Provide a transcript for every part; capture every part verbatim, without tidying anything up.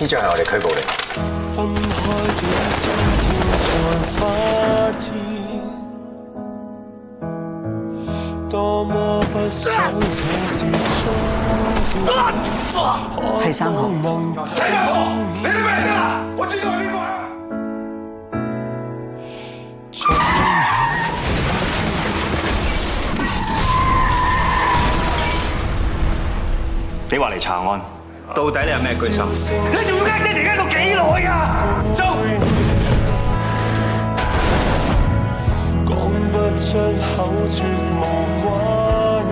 呢張係我哋拘捕令。分開幾千天才發現，多麼不想這是終點。 係三號。 三號，你哋咩人啊？我知道係邊個啊？ 你話嚟查案，到底你有咩居心？ 你仲要呃爹哋呃到幾耐啊？走！講不出口，絕無掛念。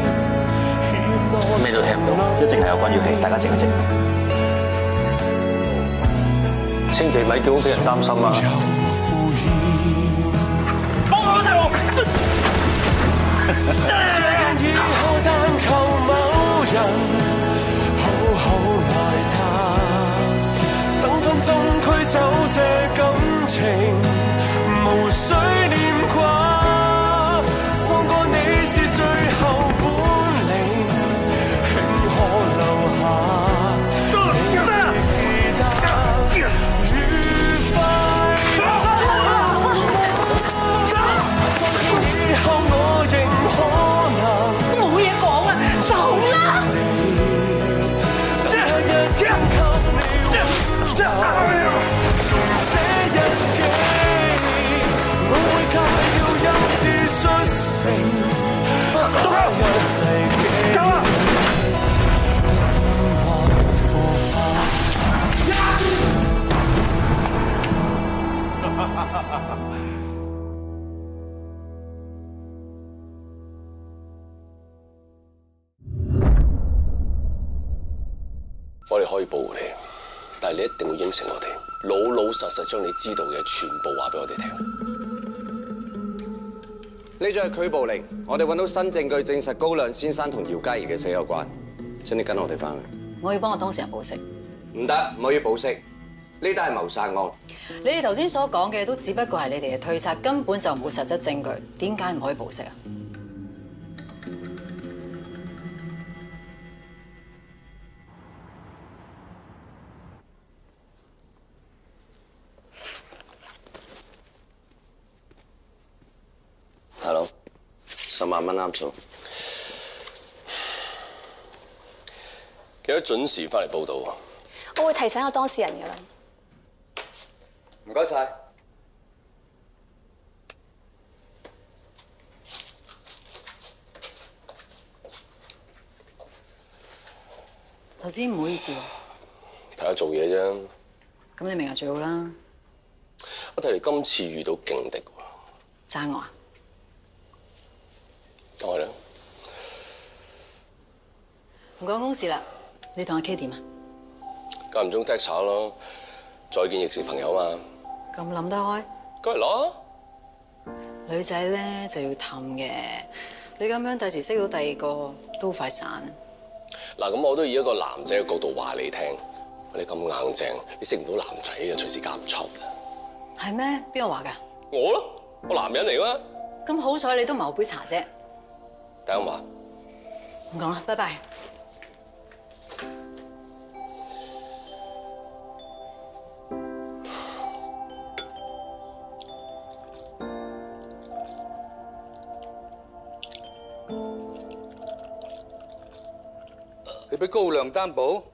咩都聽唔到，一定係有關要氣，大家靜一靜。千祈咪叫屋企人擔心啊！幫我細路！ 好好愛他，等分鐘驅走這感情，無需念掛。放過你是最後本領，慶可留下你記得愉快。從今以後我仍可能冇嘢講啊，走啦！ 我哋可以保護你，但係你一定要應承我哋，老老實實將你知道嘅全部話俾我哋聽。 呢張係拘捕令，我哋揾到新證據證實高亮先生同姚嘉怡嘅死有關。請你跟我哋翻去。 我要幫我當事人保釋。 唔得，唔可以保釋。呢單係謀殺案。 你哋頭先所講嘅都只不過係你哋嘅推測，根本就冇實質證據。點解唔可以保釋啊？ 大佬，十萬蚊啱數。 記得準時翻嚟報到啊！ 我會提醒我當事人㗎啦。 唔該晒。 頭先唔好意思喎。 睇下做嘢啫。 咁你明日最好啦。 我睇你今次遇到勁敵喎。 爭我啊？ 係啦。 唔講公事啦，你同阿 K 點啊？ 間唔中 text 下咯，再見亦是朋友嘛。 咁諗得開？ 梗係啦。 女仔咧就要氹嘅，你咁樣第時識到第二個都快散。 嗱，咁我都以一個男仔嘅角度話你聽，你咁硬淨，你識唔到男仔嘅，隨時夾唔出啊。 係咩？邊個話㗎？ 我咯，我男人嚟㗎嘛。 咁好彩你都唔係我杯茶啫。 大家話。 唔講啦，拜拜。 你俾高亮擔保？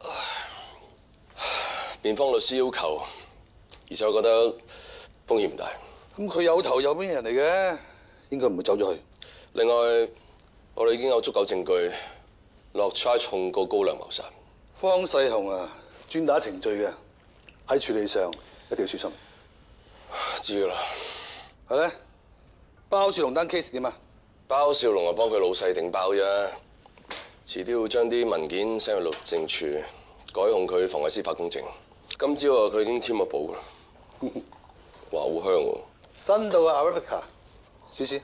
辯方律師要求，而且我覺得風險唔大。 咁佢有頭有面人嚟嘅，應該唔會走咗去。 另外，我哋已經有足夠證據落 charge 控告高亮謀殺。 方世雄啊，專打程序嘅，喺處理上一定要小心。 知㗎啦。 係咧，包少龍單 case 點啊？ 包少龍啊，幫佢老細頂包啫。遲啲會將啲文件 send 去律政處，改控佢妨礙司法公正。今朝啊，佢已經簽咗保啦，話好香喎。 新到嘅 Arabica， 試試。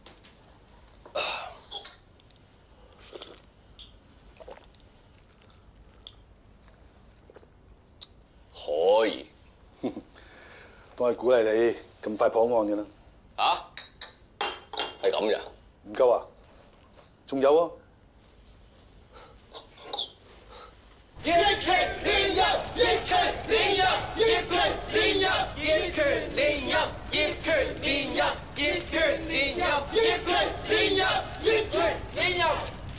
可以， 都係鼓勵你咁快破案嘅啦。 啊？係咁嘅？ 唔夠啊？仲有啊？一拳，一人，一拳。 拳連入，葉拳連入，葉拳連入，葉拳連入，葉拳連入，葉拳連入，葉拳連入。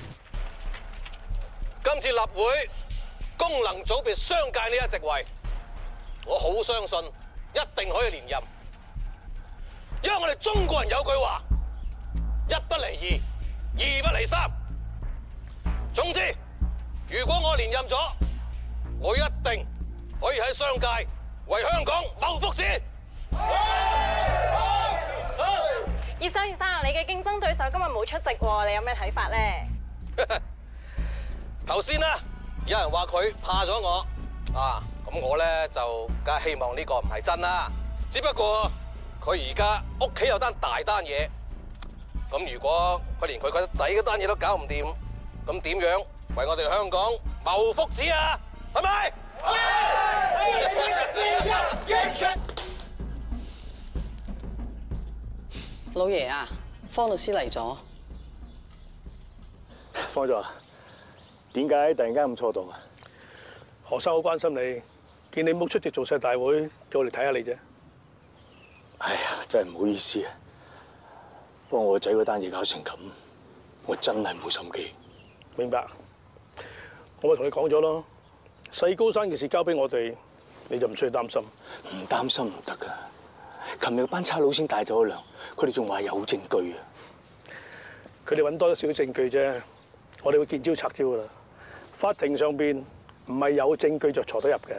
今次立會功能組別商界呢一席位，我好相信一定可以連任，因為我哋中國人有句話：一不離二，二不離三。總之，如果我連任咗，我一定可以喺商界為香港謀福祉。 葉生，葉生，你嘅競爭對手今日冇出席喎，你有咩睇法咧？ 頭先啦，有人話佢怕咗我，啊，咁我咧就梗係希望呢個唔係真啦。只不過佢而家屋企有單大單嘢，咁如果佢連佢個仔嗰單嘢都搞唔掂，咁點樣為我哋香港謀福祉啊？係咪？ 老爺啊，方律師嚟咗。 方座，點解突然間咁錯動啊？ 何生好關心你，見你冇出席造勢大會，叫我嚟睇下你啫。 哎呀，真係唔好意思啊！幫我個仔嗰單嘢搞成咁，我真係冇心機。 明白，我咪同你講咗咯。細高山嘅事交俾我哋，你就唔需要擔心。 唔擔心唔得噶。琴日班差佬先帶走咗糧，佢哋仲話有證據啊！ 佢哋揾多少證據啫，我哋會見招拆招噶啦。法庭上邊唔係有證據就坐得入嘅。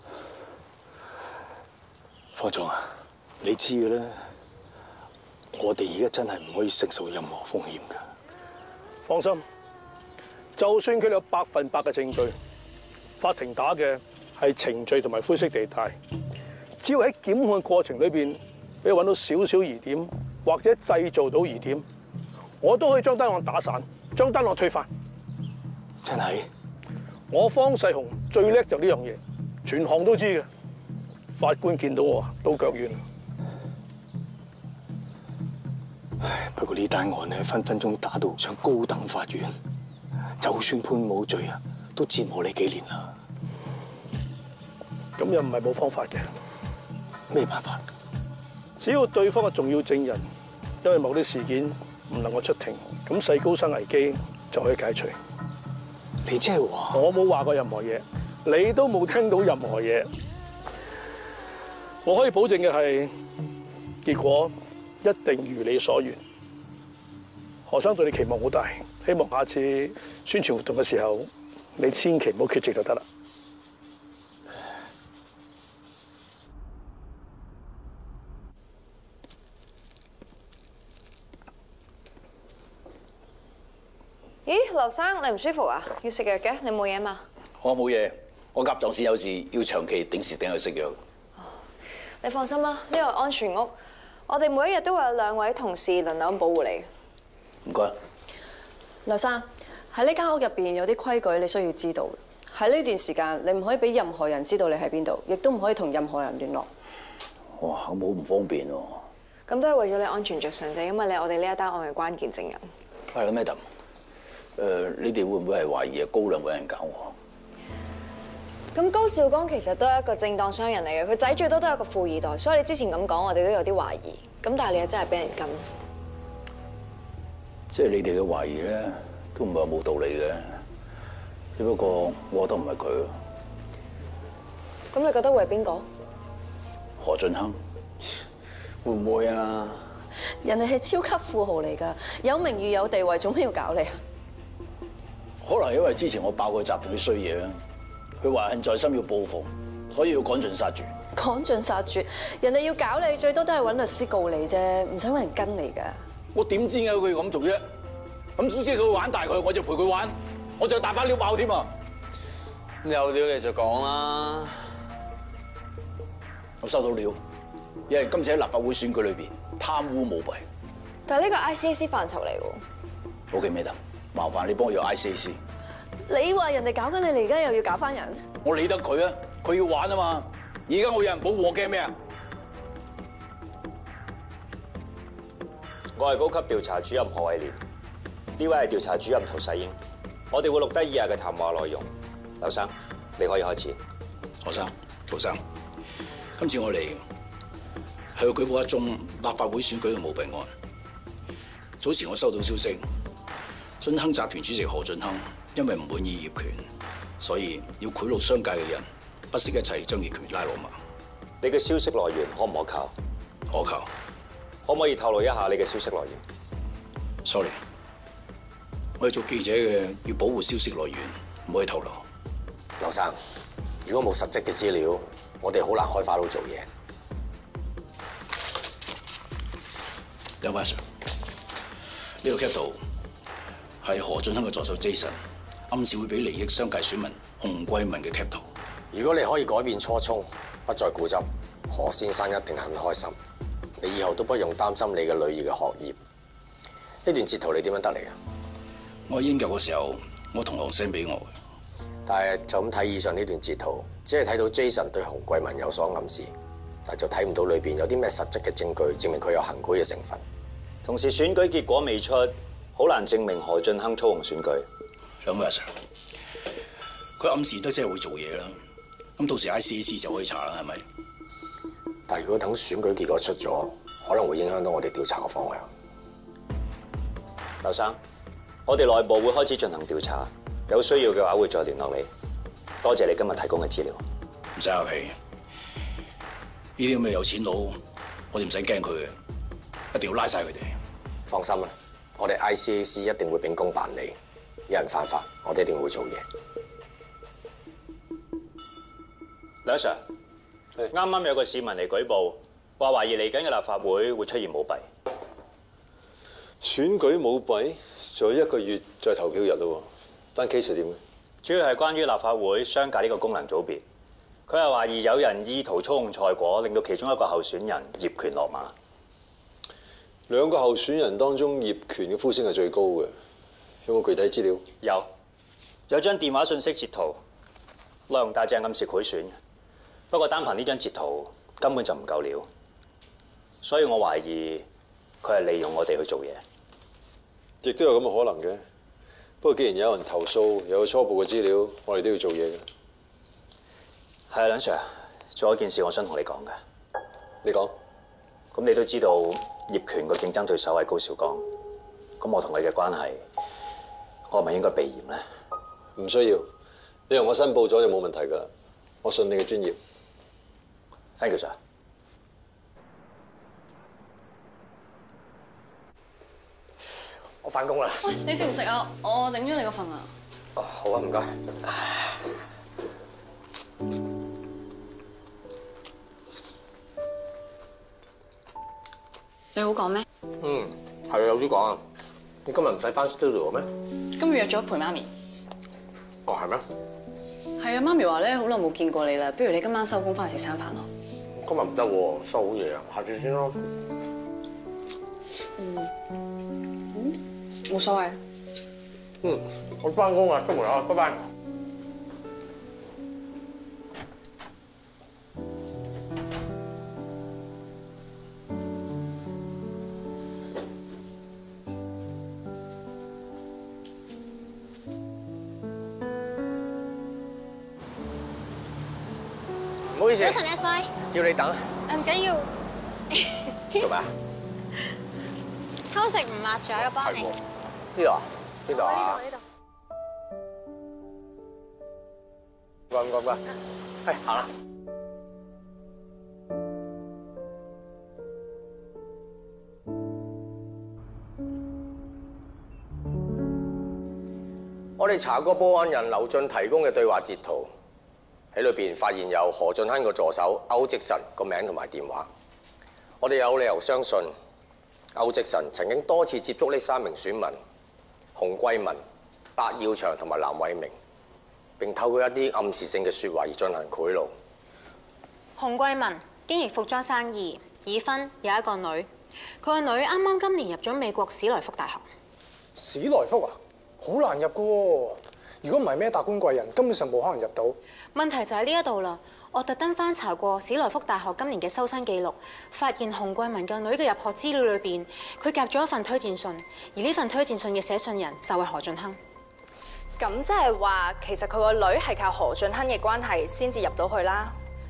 方總啊，你知嘅啦，我哋而家真係唔可以承受任何風險噶。 放心，就算佢哋有百分百嘅證據，法庭打嘅係程序同埋灰色地帶。只要喺檢控過程裏邊俾佢揾到少少疑點，或者製造到疑點，我都可以將單案打散，將單案推翻。 真係？ 我方世雄最叻就呢樣嘢，全行都知嘅。法官見到我都腳軟。 唉，不過呢單案咧，分分鐘打到上高等法院，就算判冇罪啊，都折磨你幾年啦。 咁又唔係冇方法嘅。 咩辦法？ 只要對方嘅重要證人因為某啲事件唔能夠出庭，咁細高山危機就可以解除。 你即係話？我冇話過任何嘢，你都冇聽到任何嘢。我可以保證嘅係，結果一定如你所願。何生對你期望好大，希望下次宣傳活動嘅時候，你千祈唔好缺席就得啦。 咦，劉生，你唔舒服啊？要食藥嘅？你冇嘢嘛？ 我冇嘢，我甲狀腺有事，要長期定時定候食藥。 你放心啦，呢個係安全屋，我哋每一日都會有兩位同事輪流保護你。 唔該。 劉生，喺呢間屋入邊有啲規矩你需要知道。喺呢段時間，你唔可以俾任何人知道你喺邊度，亦都唔可以同任何人聯絡。 哇，咁好唔方便喎。 咁都係為咗你安全着想啫，因為你係我哋呢一單案嘅關鍵證人。 係啦，Madam。誒，你哋會唔會係懷疑高亮揾人搞我？ 咁高少剛其實都係一個正當商人嚟嘅，佢仔最多都係一個富二代，所以你之前咁講，我哋都有啲懷疑。咁但係你又真係俾人跟， 即係你哋嘅懷疑咧，都唔係冇道理嘅。只不過我覺得唔係佢。 咁你覺得會係邊個？ 何俊亨？會唔會啊？ 人哋係超級富豪嚟㗎，有名譽有地位，做咩要搞你啊？ 可能因為之前我爆過集團啲衰嘢啦，佢懷恨在心要報復，所以要趕盡殺絕。 趕盡殺絕，人哋要搞你，最多都係揾律師告你啫，唔使揾人跟你㗎。 我點知啊？佢要咁做啫？咁總之佢玩大佢，我就陪佢玩，我就大把料爆添啊！ 有料你就講啦。 我收到料，因為今次喺立法會選舉裏邊貪污舞弊。 但係呢個 I C A C 範疇嚟喎。 OK，Madam，麻煩你幫我約 I C A C。 你話人哋搞緊你，你而家又要搞翻人？ 我理得佢啊，佢要玩啊嘛。而家我有人保護，我驚咩啊？ 我係高級調查主任何偉廉，呢位係調查主任陶世英。我哋會錄低以下嘅談話內容。劉生，你可以開始。 何生。 陶生，今次我嚟係要舉報一宗立法會選舉嘅舞弊案。早前我收到消息，晉亨集團主席何俊亨因為唔滿意業權，所以要賄賂商界嘅人，不惜一切將業權拉落馬。 你嘅消息來源可唔可靠？ 可靠。 可唔可以透露一下你嘅消息來源 ？Sorry， 我哋做記者嘅要保護消息來源，唔可以透露。 劉生，如果冇實質嘅資料，我哋好難開花佬做嘢。 兩位 Sir， 呢個 cap 圖係何俊亨嘅助手 Jason 暗示會俾利益商界選民洪桂民嘅 cap 圖。 如果你可以改變初衷，不再固執，何先生一定很開心。你以後都不用擔心你嘅女兒嘅學業。呢段截圖你點樣得嚟嘅？ 我喺英國嘅時候，我同學 send 俾我嘅。 但係就咁睇以上呢段截圖，只係睇到 Jason 對洪桂民有所暗示，但就睇唔到裏邊有啲咩實質嘅證據證明佢有行賄嘅成分。 同時選舉結果未出，好難證明何俊亨操控選舉。 兩位 Sir， 佢暗示得真係會做嘢啦。咁到時 I C A C 就可以查啦，係咪？ 但如果等選舉結果出咗，可能會影響到我哋調查嘅方向。 劉生，我哋內部會開始進行調查，有需要嘅話會再聯絡你。多謝你今日提供嘅資料。 唔使客氣，呢啲咁嘅有錢佬，我哋唔使驚佢嘅，一定要拉晒佢哋。 放心啦，我哋 I C A C 一定會秉公辦理。有人犯法，我哋一定會做嘢。 梁 Sir， 啱啱有個市民嚟舉報，話懷疑嚟緊嘅立法會會出現舞弊。 選舉舞弊，仲有一個月再投票日咯。單 case 係點嘅？ 主要係關於立法會商界呢個功能組別，佢係懷疑有人意圖操控賽果，令到其中一個候選人業權落馬。 兩個候選人當中，業權嘅呼聲係最高嘅。有冇具體資料？ 有，有張電話訊息截圖，內容大致暗示賄選。不過單憑呢張截圖根本就唔夠料，所以我懷疑佢係利用我哋去做嘢。 亦都有咁嘅可能嘅。不過既然有人投訴，又有初步嘅資料，我哋都要做嘢嘅。 係啊，梁 Sir， 仲有一件事我想同你講嘅。 你講。 咁你都知道業權個競爭對手係高兆剛，咁我同佢嘅關係，我係咪應該避嫌咧？ 唔需要，你同我申報咗就冇問題㗎啦。我信你嘅專業。 Thank you, sir。 我返工啦。 喂，你食唔食啊？我整咗你個份啊。 哦，好啊，唔該。 你好講咩？ 嗯，係啊，有啲講啊。你今日唔使返 studio 咩？ 今日約咗陪媽咪。 哦，係咩？ 係啊，媽咪話咧好耐冇見過你啦，不如你今晚收工翻去食餐飯咯。 今日唔得喎，收好夜啊，下次先咯。 嗯，嗯，冇所謂。 嗯，我翻工啊，出門口，拜拜。唔好意思。 早晨 ，S Y。 要你等。 唔緊要。 做咩啊？ 偷食唔抹嘴，我幫你。 呢度啊？呢度啊？ 呢度。 唔該唔該唔該。係行啦。我哋查過報案人劉俊提供嘅對話截圖，喺裏邊發現有何俊亨個助手歐積臣個名同埋電話。我哋有理由相信歐積臣曾經多次接觸呢三名選民洪桂民、白耀祥同埋藍偉明，並透過一啲暗示性嘅説話而進行賄賂。 洪桂民經營服裝生意，已婚，有一個女。佢個女啱啱今年入咗美國史萊福大學。 史萊福啊，好難入㗎喎！如果唔係咩達官貴人，根本上冇可能入到。 問題就喺呢一度啦。我特登翻查過史萊福大學今年嘅收生記錄，發現洪桂民個女嘅入學資料裏邊，佢夾咗一份推薦信，而呢份推薦信嘅寫信人就係何俊亨。 咁即係話，其實佢個女係靠何俊亨嘅關係先至入到去啦。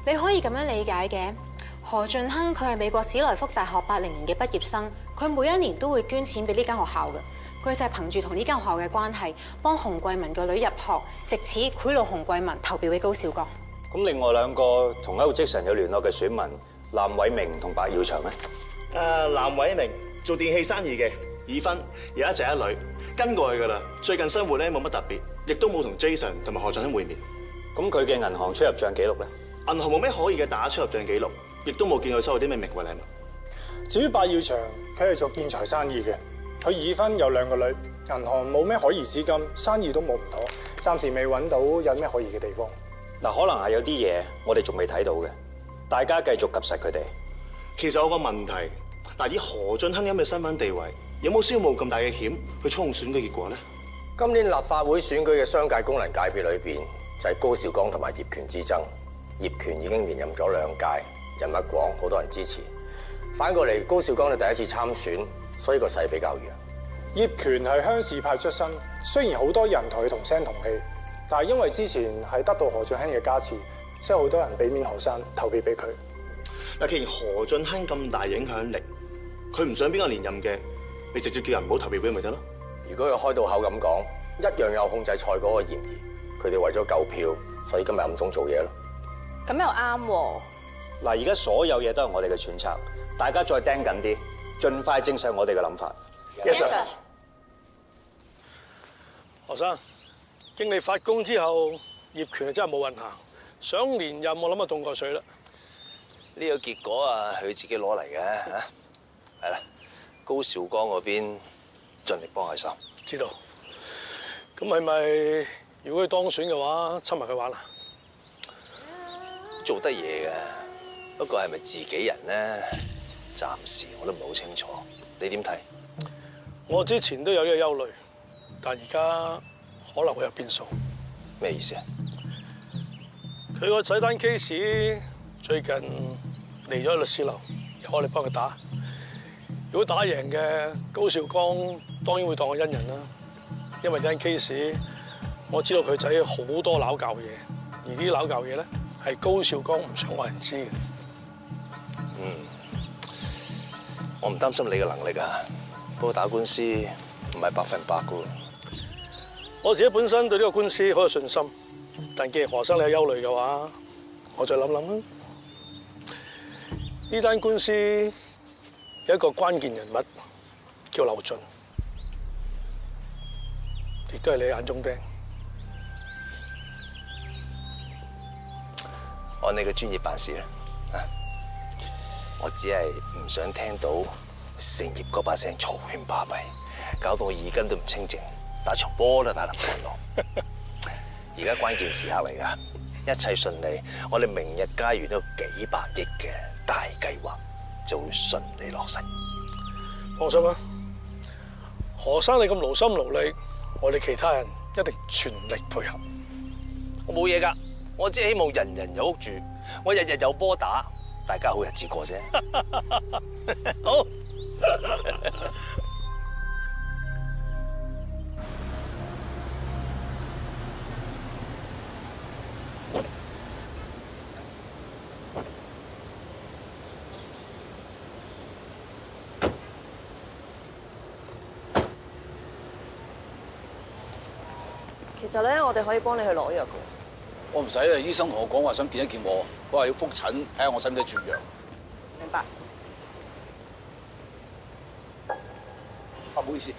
你可以咁樣理解嘅。何俊亨佢係美國史萊福大學八零年嘅畢業生，佢每一年都會捐錢俾呢間學校嘅。佢就係憑住同呢間學校嘅關係，幫洪貴文個女入學，藉此賄賂洪貴文投票俾高兆剛。 咁另外兩個同歐積神有聯絡嘅選民藍偉明同白耀祥咧？ 誒，藍偉明做電器生意嘅，已婚，有一仔一女，跟過去㗎啦。最近生活咧冇乜特別，亦都冇同 Jason 同埋何俊亨會面。 咁佢嘅銀行出入帳記錄咧？ 銀行冇咩可疑嘅打出入帳記錄，亦都冇見佢收到啲咩名貴禮物。 至於白耀祥，佢係做建材生意嘅，佢已婚有兩個女，銀行冇咩可疑資金，生意都冇唔妥，暫時未揾到有咩可疑嘅地方。 嗱，可能係有啲嘢我哋仲未睇到嘅，大家繼續及實佢哋。 其實我個問題，嗱，以何俊亨咁嘅身份地位，有冇需要冒咁大嘅險去操控選舉結果咧？ 今年立法會選舉嘅商界功能界別裏邊，就係高兆剛同埋葉權之爭。葉權已經連任咗兩屆，人脈廣，好多人支持。反過嚟，高兆剛就第一次參選，所以個勢比較弱。 葉權係鄉事派出身，雖然好多人同佢同聲同氣，但係因為之前係得到何俊亨嘅加持，所以好多人俾面何生投票俾佢。 嗱，既然何俊亨咁大影響力，佢唔想邊個連任嘅，你直接叫人唔好投票俾佢咪得咯？ 如果佢開到口咁講，一樣有控制賽果嘅嫌疑。佢哋為咗救票，所以今日暗中做嘢咯。 咁又啱喎。 嗱，而家所有嘢都係我哋嘅揣測，大家再盯緊啲，盡快證實我哋嘅諗法。 Yes sir。何生，經你發功之後，葉權係真係冇運行，想連任我諗啊凍過水啦。 呢個結果啊，佢自己攞嚟嘅嚇。係啦，高兆剛嗰邊盡力幫下手。 知道。咁係咪如果佢當選嘅話，侵埋佢玩啊？ 做得嘢嘅，不過係咪自己人咧？暫時我都唔係好清楚。你點睇？ 我之前都有呢個憂慮，但而家可能會有變數。 咩意思啊？ 佢個仔單 case 最近嚟咗律師樓，由我哋幫佢打。如果打贏嘅，高兆剛當然會當我恩人啦。因為呢單 case 我知道佢仔好多撈教嘢，而啲撈教嘢咧係高兆剛唔想話人知嘅。 嗯，我唔擔心你嘅能力啊，不過打官司唔係百分百噶。 我自己本身對呢個官司好有信心，但既然何生你有憂慮嘅話，我再諗諗啦。呢單官司有一個關鍵人物叫劉俊，亦都係你眼中釘。 按你嘅專業辦事啦，啊！我只係唔想聽到成業嗰把聲嘈喧巴閉，搞到我耳根都唔清靜，打場波都打得唔安樂。而家關鍵時刻嚟㗎，一切順利，我哋明日家園呢個幾百億嘅大計劃就會順利落實。 放心啦，何生你咁勞心勞力，我哋其他人一定全力配合。 我冇嘢㗎。我只係希望人人有屋住，我日日有波打，大家好日子過啫。 好。 其實咧，我哋可以幫你去攞藥㗎。 我唔使啊！醫生同我講話想見一見我，佢話要覆診，睇下我使唔使轉藥。 明白。 啊，唔好意思。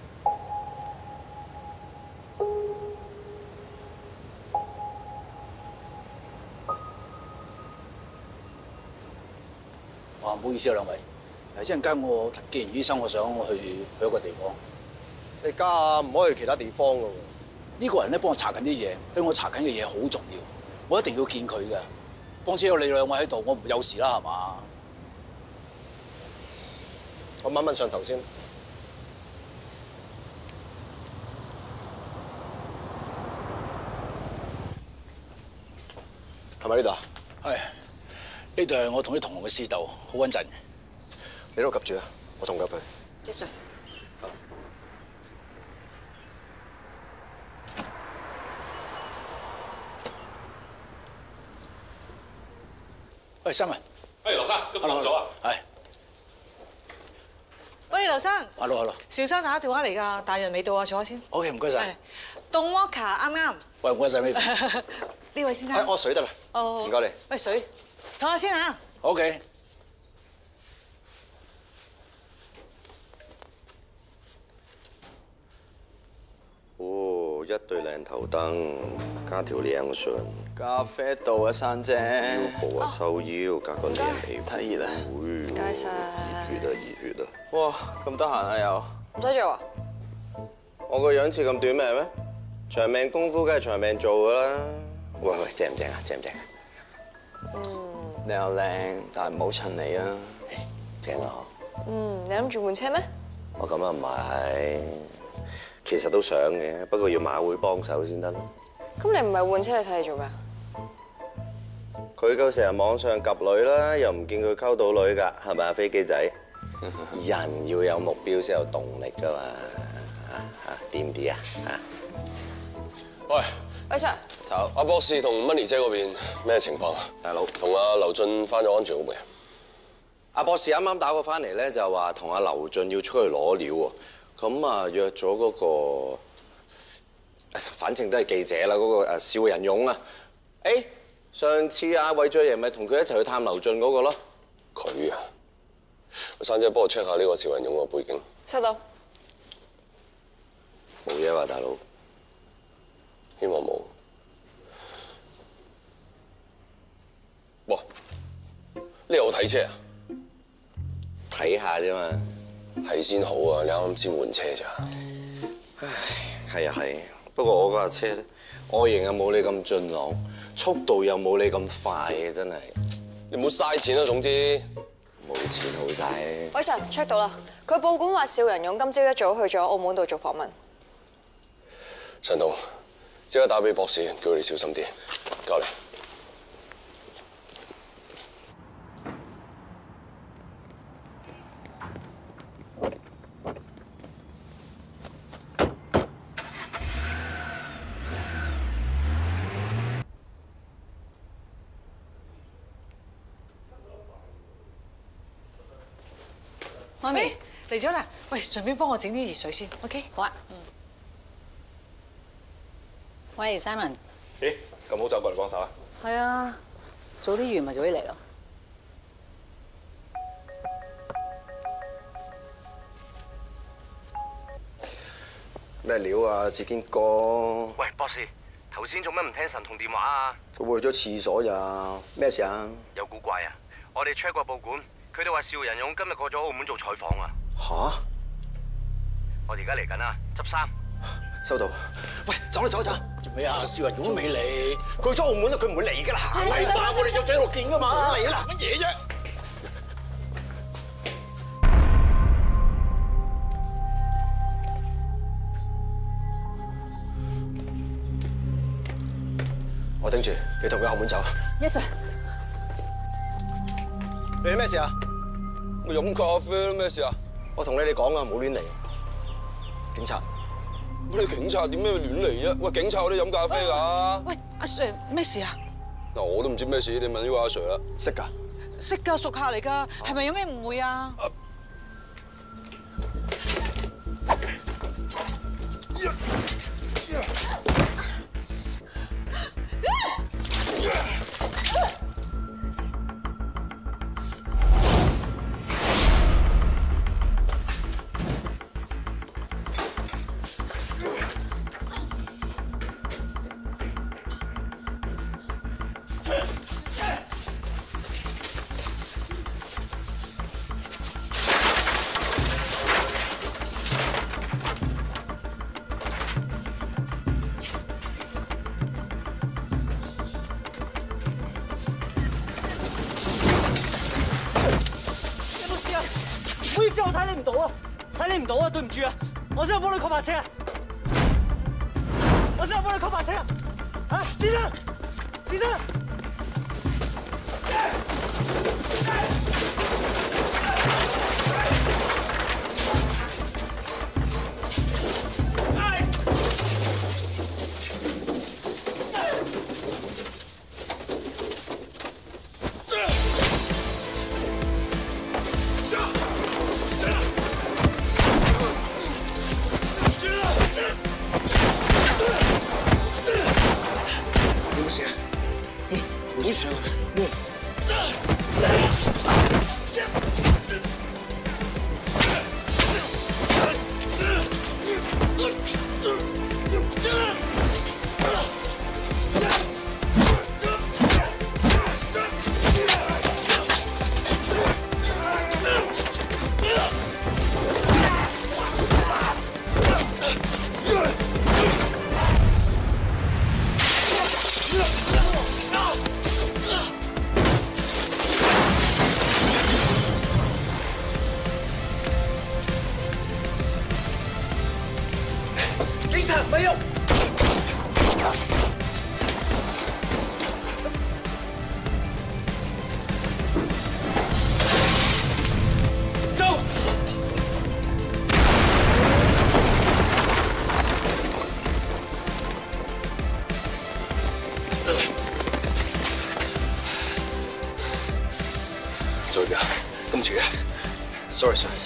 哇，唔好意思啊，兩位。誒，一陣間我見完醫生，我想去去一個地方。 你家唔可以去其他地方㗎喎。 呢個人咧幫我查緊啲嘢，對我查緊嘅嘢好重要，我一定要見佢嘅。況且有你兩位喺度，我唔會有事啦，係嘛？ 我問問上頭先。係咪呢度啊？ 係，呢度係我同啲同學嘅私竇，好穩陣。 你都及住啊，我同佢去。 Yes sir。 喂，新文。 誒，劉生，咁臨咗啊？ 係。 喂，劉生。 hello hello。 邵生打電話嚟㗎，但人未到啊，坐下先。 OK， 唔該晒。 凍 Walker 啱啱。 喂，唔該晒，呢呢位先生。 誒，我水得啦。 哦。 唔該你。 喂，水，坐下先嚇。 OK。 哦，一對靚頭燈，加條靚唇，咖啡度啊，珊姐，腰部啊，收腰，夾個靚皮膚，睇熱啊，唔該晒。 熱血啊，熱血啊！哇，咁得閒啊又？ 唔使做啊？ 我個樣似咁短命咩？長命功夫梗係長命做噶啦。喂喂，正唔正啊？正唔正啊？嗯。你又靚，但係唔好襯你啊。正啊！ 嗯，你諗住換車咩？ 我咁啊唔係。其實都想嘅，不過要馬會幫手先得咯。 咁你唔係換車，你睇你做咩啊？ 佢夠成日網上及女啦，又唔見佢溝到女㗎，係咪啊，飛機仔？人要有目標先有動力㗎嘛。嚇嚇掂啲啊嚇！ 喂， 喂 Sir， 頭阿博士同 Money 姐嗰邊咩情況啊？ 大佬， 同阿劉俊翻咗安全屋未啊？ 阿博士啱啱打過翻嚟咧，就話同阿劉俊要出去攞料喎。咁啊，約咗嗰個，反正都係記者啦，嗰個誒邵仁勇啊。誒，上次阿韋爵爺咪同佢一齊去探劉俊嗰個咯。 佢啊，珊姐幫我 check 下呢個邵仁勇個背景。 收到。 冇嘢話，大佬。 希望冇。哇！你有睇車啊？ 睇下啫嘛。 係先好啊！你啱啱先換車咋？ 唉，係啊係，不過我嗰架車咧，外形又冇你咁俊朗，速度又冇你咁快嘅，真係。 你唔好嘥錢啦，總之冇錢好嘥。 喂 Sir check 到啦，佢報館話邵仁勇今朝一早去咗澳門度做訪問。 陳彤，即刻打俾博士，叫佢哋小心啲。交嚟。 媽咪嚟咗啦，喂，順便幫我整啲熱水先 ，OK？ 好啊。嗯。喂 ，Simon。 咦，咁好走過嚟幫手啊？ 係啊，早啲完咪早啲嚟咯。 咩料啊，志堅哥？ 喂，博士，頭先做咩唔聽神童電話啊？ 佢去咗廁所咋？咩事啊？ 有古怪啊！我哋 check 過報館。佢哋話邵仁勇今日過咗澳門做採訪啊！ 吓？ 我哋而家嚟緊啦，執衫。 收到。喂，走啦走啦！ 做咩啊？邵仁勇都未嚟， 佢去咗澳門啦，佢唔會嚟㗎啦。 唔係嘛？我哋有仔落見㗎嘛。 嚟啦！ 乜嘢啫？ 我頂住，你同佢後門走。 Yes sir。 你咩事啊？我飲咖啡咩事啊？我同你哋講啊，唔好亂嚟。警察， 乜你警察點解會亂嚟啫？喂，警察我都飲咖啡㗎。 喂，阿 Sir 咩事啊？ 嗱，我都唔知咩事，你問呢個阿 Sir 啦。 識㗎？ 識㗎，熟客嚟㗎，係咪有咩誤會啊？ 唔好意思，我睇你唔到啊，睇你唔到啊，對唔住啊，我先去幫你 call 白車啊，我先去幫你 call 白車啊，啊，先生，先生。 警察咪喐！走！ 做咩啊？咁遲嘅 ？Sorry sorry。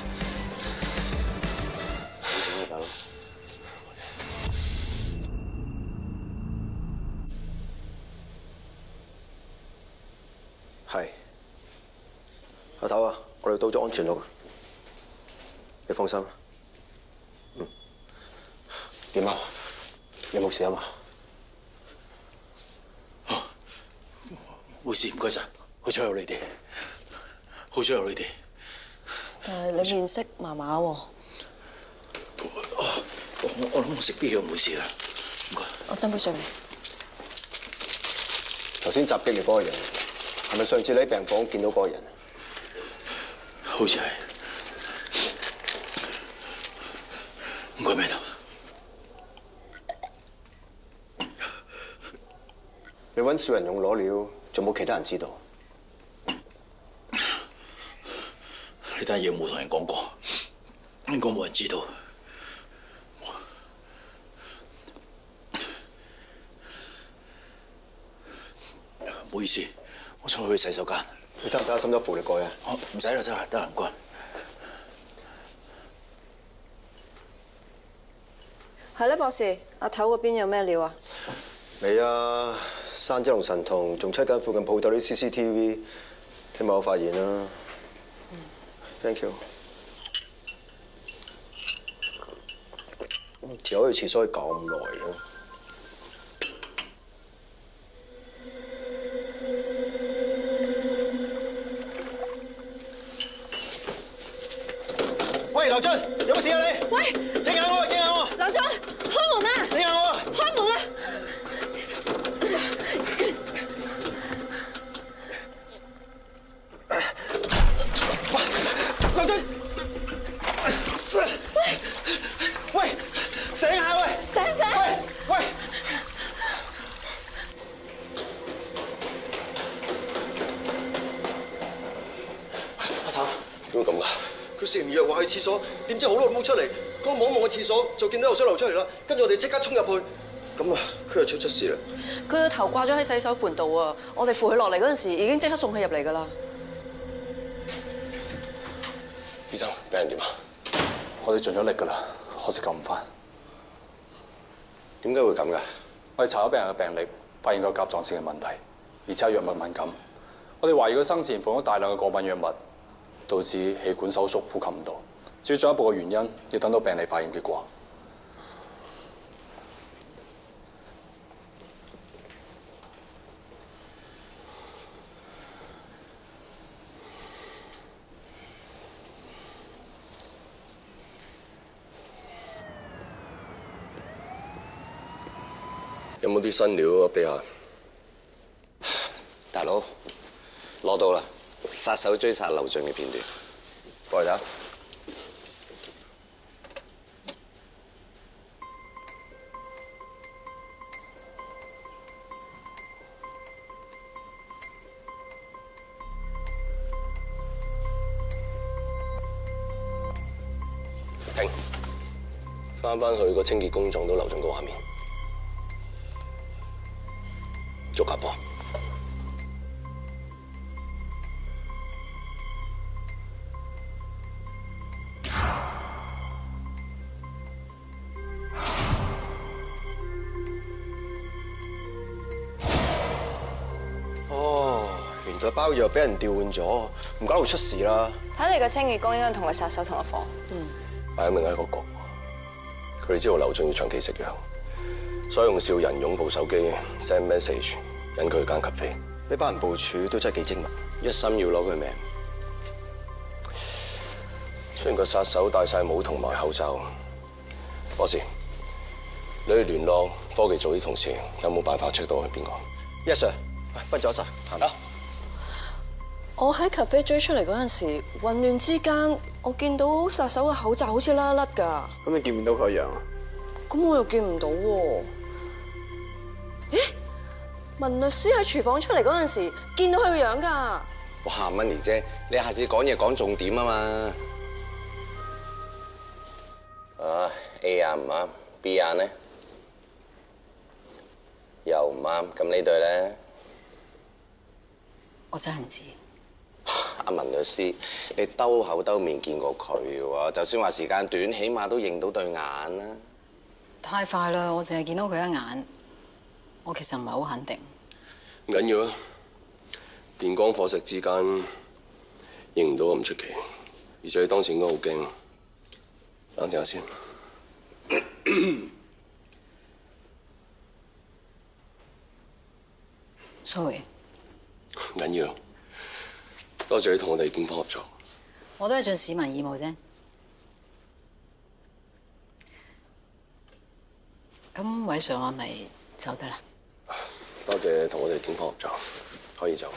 係，阿頭啊，我哋到咗安全路，你放心。嗯。點啊？你冇事啊嘛？ 護士唔該晒，好彩有你哋，好彩有你哋。 但係你面色麻麻喎。 我我諗我食啲藥冇事啦，唔該。 我斟杯水俾你。 頭先襲擊你嗰個人，係咪上次你喺病房見到嗰個人？ 好似係。唔該，咩頭？ 你揾邵仁勇攞料，仲冇其他人知道？ 呢單嘢冇同人講過，應該冇人知道。唔好意思，我想去洗手間。 你得唔得？使唔使扶你過去啊？ 唔使啦，得啦，得啦，唔該。 係咧，博士，阿頭嗰邊有咩料啊？ 未啊，山姐同神童仲出緊附近鋪頭啲 C C T V， 希望有發現啦。Thank you。條友去廁所去咁耐嘅。 喂，劉俊，有冇事啊你？ 喂， 影下我，影下我。 劉俊，開門啊！ 影下我， 開門啊！ 劉俊，喂，喂，醒下喂， 醒醒！ 喂喂。 阿頭，點會咁㗎？ 佢食完藥話去廁所，點知好耐冇出嚟。嗰個望望個廁所就見到有水流出嚟啦，跟住我哋即刻衝入去，咁啊，佢又出出事啦。 佢個頭掛咗喺洗手盆度啊！我哋扶佢落嚟嗰陣時，已經即刻送佢入嚟㗎啦。 醫生，病人點啊？ 我哋盡咗力㗎啦，可惜救唔翻。 點解會咁㗎？ 我哋查咗病人嘅病歷，發現個甲狀腺嘅問題，而且係藥物敏感。我哋懷疑佢生前服咗大量嘅過敏藥物，導致氣管收縮，呼吸唔到。至於進一步嘅原因，要等到病理化驗結果。 有冇啲新料 update 下？ 大佬，攞到啦！殺手追殺劉俊嘅片段，過嚟睇。 停！翻返去個清潔工撞到劉俊個畫面，捉下波。 就包藥俾人調換咗，唔搞到出事啦。 睇嚟個清潔工應該同個殺手同一伙。 嗯。 擺明係一個局，佢哋知道劉俊要長期食藥，所以用邵仁勇部手機 send message 引佢去間咖啡。 呢班人部署都真係幾精密，一心要攞佢命。 雖然個殺手戴晒帽同埋口罩，博士，你去聯絡科技組啲同事，有冇辦法 check 到係邊個 ？Yes sir，不阻晒，行啦。 我喺 cafe 追出嚟嗰陣時，混亂之間，我見到殺手嘅口罩好似甩甩㗎。 咁你見唔見到佢樣啊？ 咁我又見唔到喎。咦？文律師喺廚房出嚟嗰陣時，見到佢個樣㗎。 哇，Money姐，你下次講嘢講重點啊嘛。啊 A 啊唔啱 ，B 啊呢？又唔啱，咁呢對咧？ 我真係唔知。 阿文律師，你兜口兜面見過佢嘅喎，就算話時間短，起碼都認到對眼啦。 太快啦！我淨係見到佢一眼，我其實唔係好肯定。 唔緊要啊，電光火石之間認唔到咁唔出奇，而且你當時應該好驚。冷靜下先。 Sorry。 唔緊要，多謝你同我哋警方合作。 我都係盡市民義務啫。咁偉 Sir 我咪走得啦。 多謝同我哋警方合作，可以走。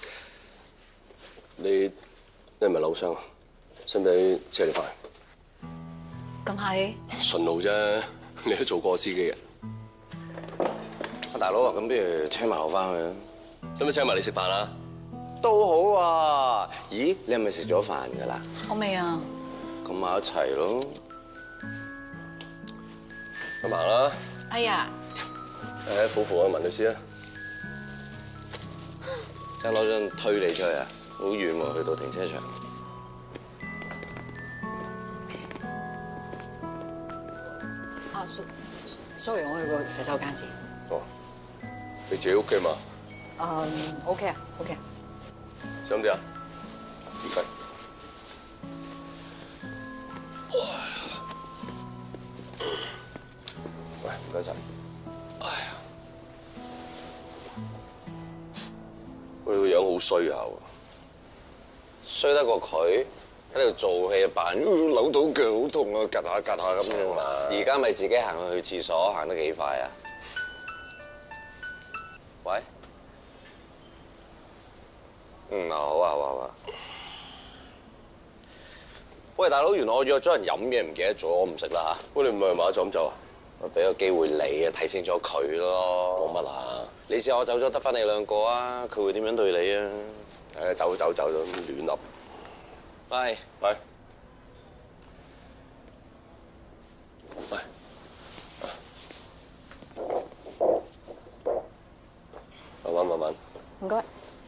你你係咪扭傷啊？使唔使車你翻去？ 咁係順路啫，你都做過司機嘅。 阿大佬啊，咁不如車埋我翻去啊？ 使唔使車埋你食飯啊？ 都好啊！咦，你係咪食咗飯㗎啦？ 我未啊。 咁埋一齊咯。 咁行啦。 哎呀！ 誒，扶扶阿文律師啊！ 真係攞張推你出去啊！好遠喎，去到停車場。 啊，sorry， 我去個洗手間先。 哦，你自己屋企嘛？ 嗯 ，OK 啊 ，OK 啊。 想唔點啊？唔該。喂，唔該晒。哎呀，喂，你個樣好衰下喎。 衰得過佢喺度做戲扮，扭到腳好痛啊，趌下趌下咁樣嘛。而家咪自己行去廁所，行得幾快啊？喂？嗯，好啊，好啊，好啊。喂，大佬，原來我約咗人飲嘢，唔記得咗，我唔食啦嚇。 喂，你唔係馬就咁走啊？ 我俾個機會你啊，睇清楚佢咯。 講乜啊？ 你試下我走咗，得翻你兩個啊，佢會點樣對你啊？ 誒，走走走咗，亂噏。 拜拜。喂。慢慢慢慢。 唔該。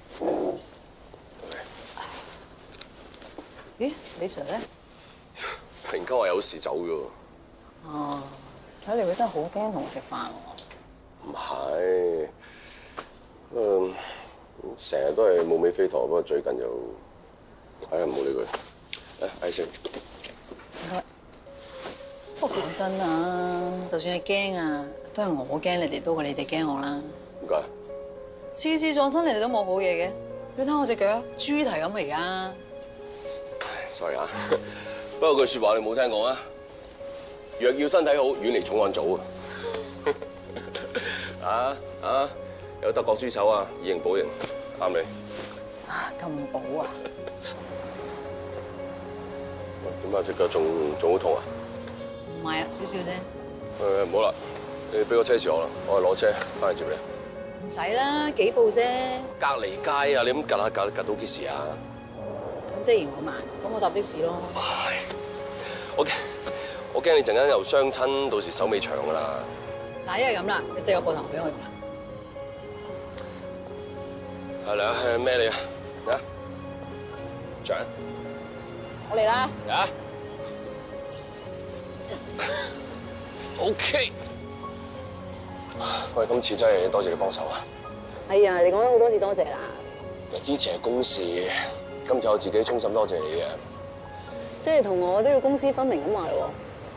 咦，李 Sir 咧？ 突然間話有事走咗。 哦，睇嚟佢真係好驚同我食飯喎。 唔係，誒，成日都係冇尾飛陀，不過最近又，哎呀，唔好理佢。嚟，嗌先。 唔該。不過講真啊，就算係驚啊，都係我驚你哋多過你哋驚我啦。 點解？ 次次撞親你哋都冇好嘢嘅，你睇我隻腳，豬蹄咁而家。 sorry 啊，不過句説話你冇聽過啊？若要身體好，遠離重案組啊！啊啊，有德國豬手啊，以形補形，啱你。 咁補啊？ 點解隻腳仲仲好痛啊？ 唔係啊，少少啫。 誒，唔好啦，你俾個車匙我啦，我去攞車翻嚟接你。 唔使啦，幾步啫。 隔離街啊，你咁趌下趌趌到幾時啊？ 咁即係嫌我慢，咁我搭的士咯。 唉，我驚我驚你陣間又傷親，到時手尾長噶啦。 嗱，一係咁啦，你借個膊頭俾我用啦。 係嚟啊，係咩嚟啊？啊，長， 我嚟啦。 啊 ，OK。喂，今次真係多謝你幫手啊！ 哎呀，你講咗好多次多謝啦。 之前係公事，今次我自己衷心多謝你嘅。 即係同我都要公私分明咁話咯。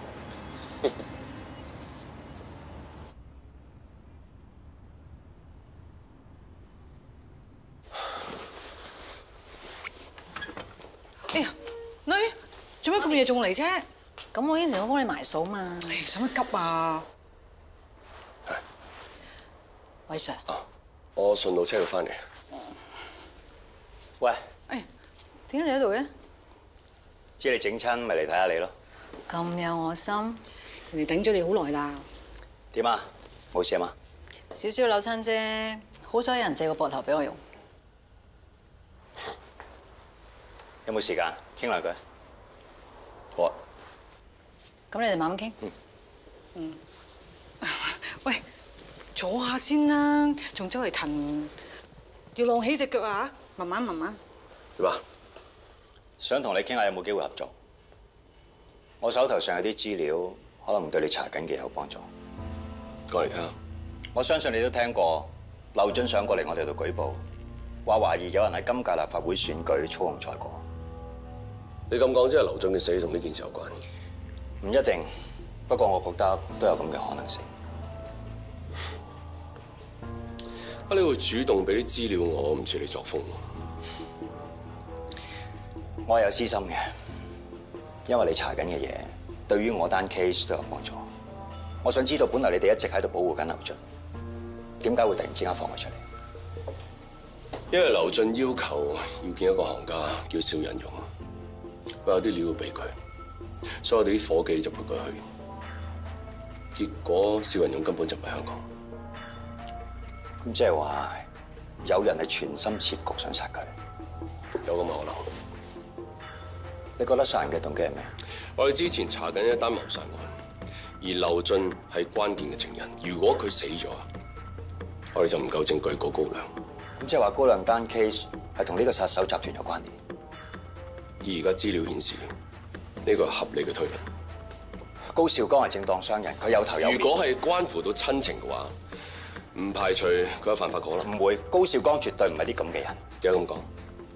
哎呀，女，做咩咁夜仲嚟啫？ 咁我應承我幫你埋數嘛。 唉，使乜急啊？ 偉 Sir， 我順路車佢翻嚟。 喂， 誒，點解你喺度嘅？ 知你整親，咪嚟睇下你咯。 咁有我心。 人哋等咗你好耐啦。 點啊？冇事啊嘛？ 少少扭親啫，好彩有人借個膊頭俾我用。 有冇時間傾兩句？ 好啊。 咁你哋慢慢傾。 嗯。喂，坐下先啦，仲周圍騰，要晾起隻腳啊！慢慢慢慢。 點啊？ 想同你傾下有冇機會合作？我手頭上有啲資料，可能對你查緊嘅有幫助。 講嚟聽下。 我相信你都聽過，劉俊上過嚟我哋度舉報，話懷疑有人喺今屆立法會選舉操控賽果。 你咁講，即係劉俊嘅死同呢件事有關？ 唔一定，不過我覺得都有咁嘅可能性。 啊！你會主動俾啲資料我，唔似你作風。 我係有私心嘅，因為你查緊嘅嘢，對於我單 case 都有幫助。我想知道，本來你哋一直喺度保護緊劉俊，點解會突然之間放佢出嚟？ 因為劉俊要求要見一個行家叫邵仁勇，我有啲料要俾佢，所以我哋啲伙計就陪佢去。結果邵仁勇根本就唔喺香港。 咁即係話，有人係全心設局想殺佢， 有咁嘅可能。 你覺得殺人嘅動機係咩？ 我哋之前查緊一單謀殺案，而劉俊係關鍵嘅情人。如果佢死咗，我哋就唔夠證據告高亮。 咁即係話高亮單 case 係同呢個殺手集團有關聯。 而而家資料顯示，呢個係合理嘅推論。 高兆剛係正當商人，佢有頭有面。 如果係關乎到親情嘅話，唔排除佢有犯法可能。 唔會，高兆剛絕對唔係啲咁嘅人。 點解咁講？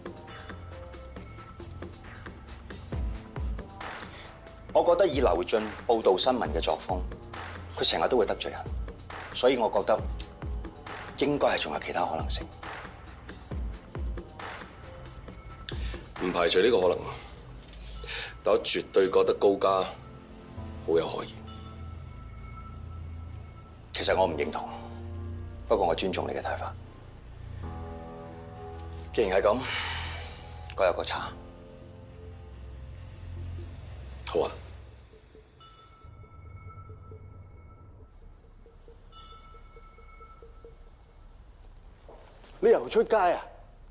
我覺得以劉俊報導新聞嘅作風，佢成日都會得罪人，所以我覺得應該係仲有其他可能性。 唔排除呢個可能，但我絕對覺得高家好有可疑。 其實我唔認同，不過我尊重你嘅睇法。既然係咁，各有各查。 好啊。 你又出街啊？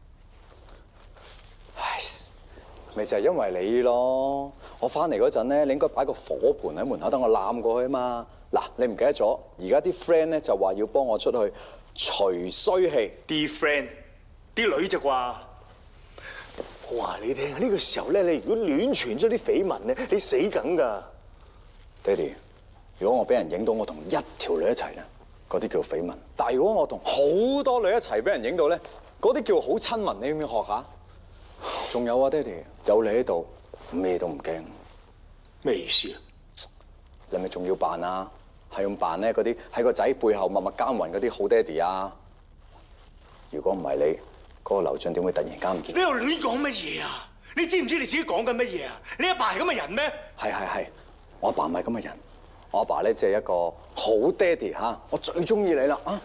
唉，咪就係因為你咯。我翻嚟嗰陣咧，你應該擺個火盆喺門口等我攬過去啊嘛。嗱，你唔記得咗？而家啲 friend 咧就話要幫我出去除衰氣。 啲 friend，啲女啫啩？ 我話你聽，呢個時候咧，你如果亂傳咗啲緋聞咧，你死梗㗎。 爹哋，如果我俾人影到我同一條女一齊咧，嗰啲叫緋聞。但係如果我同好多女一齊俾人影到咧，嗰啲叫好親民。你要唔要學下？仲有啊，爹哋，有你喺度，咩都唔驚。 咩意思啊？ 你咪仲要扮啊？係咁扮咧？嗰啲喺個仔背後默默耕耘嗰啲好爹哋啊！如果唔係你，嗰個劉俊點會突然間唔見？ 你又亂講乜嘢啊？你知唔知你自己講緊乜嘢啊？你阿爸係咁嘅人咩？ 係係係，我阿爸唔係咁嘅人。我阿爸咧，即係一個好爹哋嚇，我最中意你啦啊！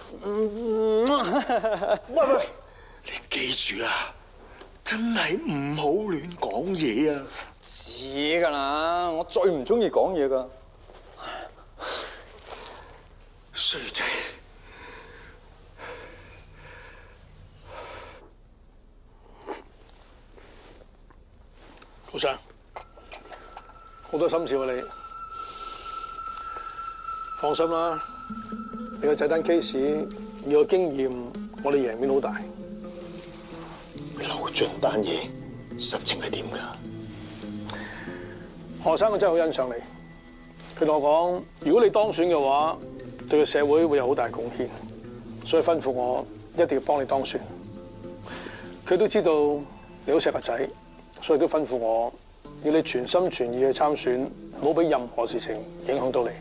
喂喂，你記住啊，真係唔好亂講嘢啊！ 知㗎啦，我最唔中意講嘢㗎。 衰仔， 高生，好多心事喎你。放心啦，你個仔單 case 以個經驗，我哋贏面好大。 劉俊單嘢實情係點㗎？ 何生我真係好欣賞你，佢同我講，如果你當選嘅話，對個社會會有好大貢獻，所以吩咐我一定要幫你當選。佢都知道你好錫個仔，所以都吩咐我要你全心全意去參選，唔好俾任何事情影響到你。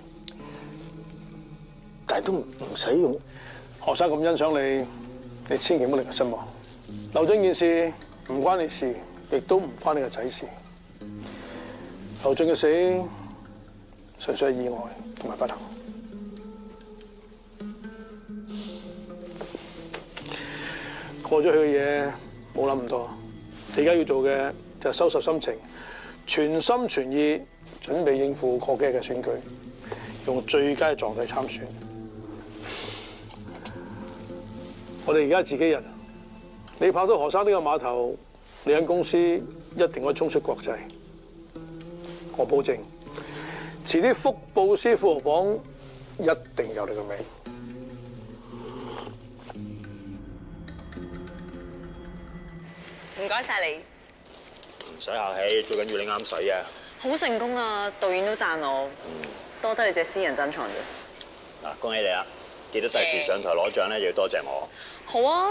但係都唔使用何生咁欣賞你，你千祈唔好令佢失望。劉俊件事唔關你事，亦都唔關你個仔事。劉俊嘅死純粹係意外同埋不幸。過咗去嘅嘢冇諗咁多，你而家要做嘅就係收拾心情，全心全意準備應付過幾日嘅選舉。 用最佳嘅狀態參選。我哋而家自己人，你跑到何生呢個碼頭，你間公司一定可以衝出國際。我保證，遲啲福布斯富豪榜一定有你個名。 唔該晒你， 唔使客氣，最緊要你啱使啊！ 好成功啊！導演都讚我，嗯、多得你隻私人珍藏啫。 嗱，恭喜你啊！記得第時上台攞獎咧，又要多謝我。 好啊！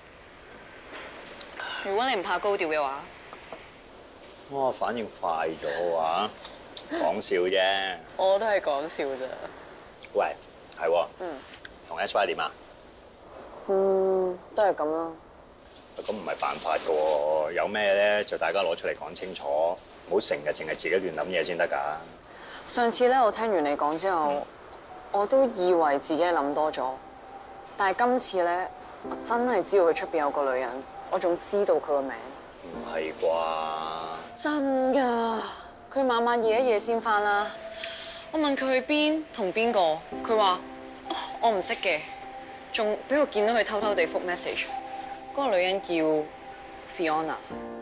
如果你唔怕高調嘅話， 哇，反應快咗啊！講笑啫。 我都係講笑咋。 喂，係喎。 嗯。 同 S Y 點啊？ 嗯，都係咁啦。 咁唔係辦法噶喎，有咩咧就大家攞出嚟講清楚，唔好成日淨係自己亂諗嘢先得㗎。 上次咧，我聽完你講之後，嗯、我都以為自己係諗多咗，但係今次咧，我真係知道佢出邊有個女人，我仲知道佢個名。 唔係啩？ 真㗎，佢晚晚夜一夜先返啦。我問佢去邊同邊個，佢話、哦、我唔識嘅，仲俾我見到佢偷偷地覆 message。嗰個女人叫 Fiona。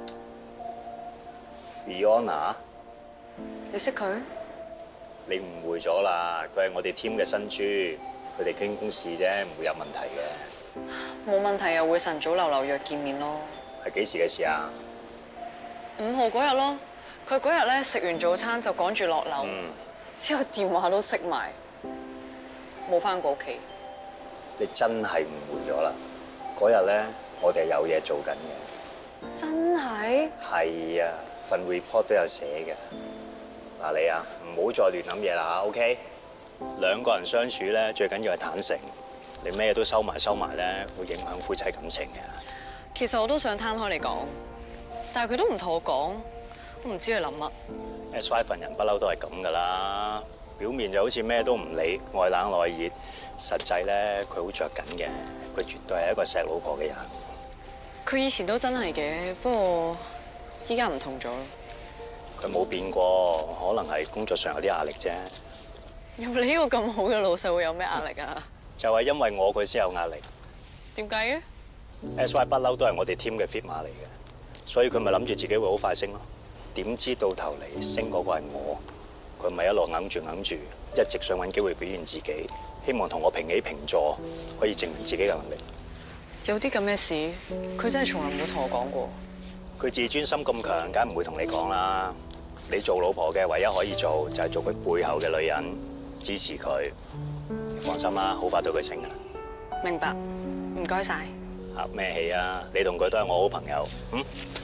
Fiona？ 你識佢？ 你誤會咗啦，佢係我哋 team 嘅新豬，佢哋傾公事啫，唔會有問題嘅。 冇問題又會晨早流流約見面咯。 係幾時嘅事啊？ 五號嗰日咯，佢嗰日咧食完早餐就趕住落樓，嗯、之後電話都熄埋，冇返過屋企。 你真係誤會咗啦！嗰日咧，我哋有嘢做緊嘅。 真係？係啊，份 report 都有寫嘅。嗱你啊，唔好再亂諗嘢啦 ，OK？ 兩個人相處咧，最緊要係坦誠。你咩都收埋收埋咧，會影響夫妻感情嘅。 其實我都想攤開嚟講，但係佢都唔同我講，我唔知佢諗乜。 S Y 份人不嬲都係咁噶啦，表面就好似咩都唔理，外冷內熱，實際咧佢好着緊嘅，佢絕對係一個錫老婆嘅人。 佢以前都真係嘅，不過依家唔同咗。 佢冇變過，可能係工作上有啲壓力啫。 有你呢個咁好嘅老細會有咩壓力啊？ 就係因為我佢先有壓力。 點解嘅 ？S Y 不嬲都係我哋 team 嘅 fit 馬嚟嘅，所以佢咪諗住自己會好快升咯。點知到頭嚟升嗰個係我，佢咪一路揞住揞住，一直想揾機會表現自己，希望同我平起平坐，可以證明自己嘅能力。 有啲咁嘅事，佢真係從來冇同我講過。 佢自尊心咁強，梗唔會同你講啦。你做老婆嘅唯一可以做，就係做佢背後嘅女人，支持佢。你放心啦，好快到佢升噶啦。 明白，唔該晒。 客咩氣啊？你同佢都係我好朋友，嗯？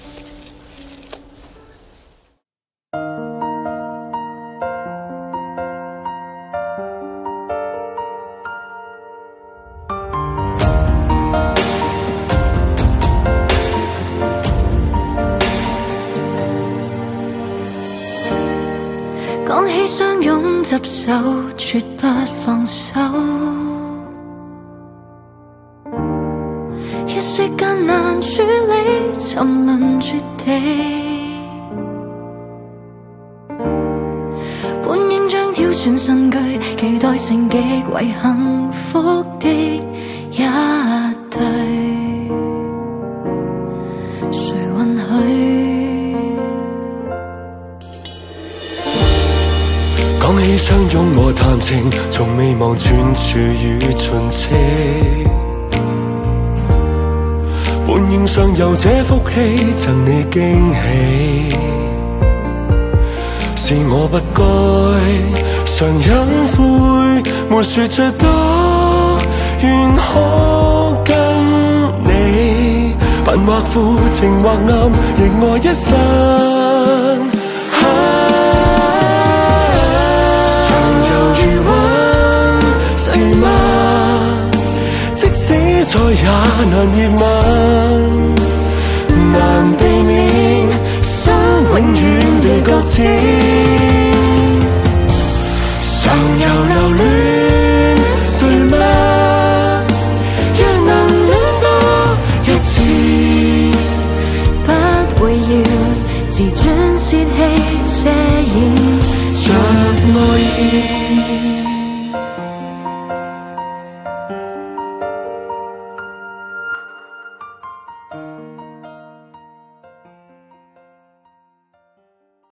講起相擁執手，絕不放手。一息間難處理，沉淪絕地。本應將挑選新居，期待成極為幸福的一對。誰允許？ 講起相擁和談情，從未望專注與盡職。本應尚有這福氣，贈你驚喜。是我不該常隱晦，沒說最多，願可跟你笨或負，情或暗，亦愛一生。再也難熱吻，難避免，心永遠被擱淺。